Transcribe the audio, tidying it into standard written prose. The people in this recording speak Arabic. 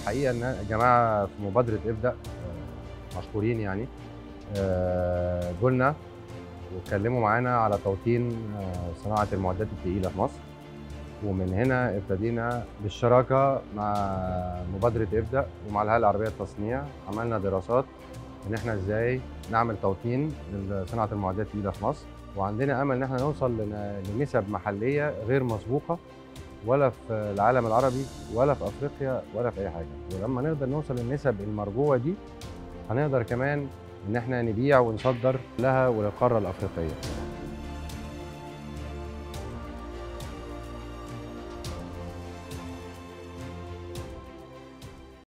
الحقيقه ان الجماعه في مبادره ابدا مشكورين يعني جولنا واتكلموا معانا على توطين صناعه المعدات الثقيله في مصر. ومن هنا ابتدينا بالشراكه مع مبادره ابدا ومع الهيئه العربيه للتصنيع، عملنا دراسات ان احنا ازاي نعمل توطين لصناعه المعدات الثقيله في مصر، وعندنا امل ان احنا نوصل لنسب محليه غير مسبوقه ولا في العالم العربي ولا في افريقيا ولا في اي حاجه. ولما نقدر نوصل للنسب المرجوه دي هنقدر كمان ان احنا نبيع ونصدر لها وللقاره الافريقيه.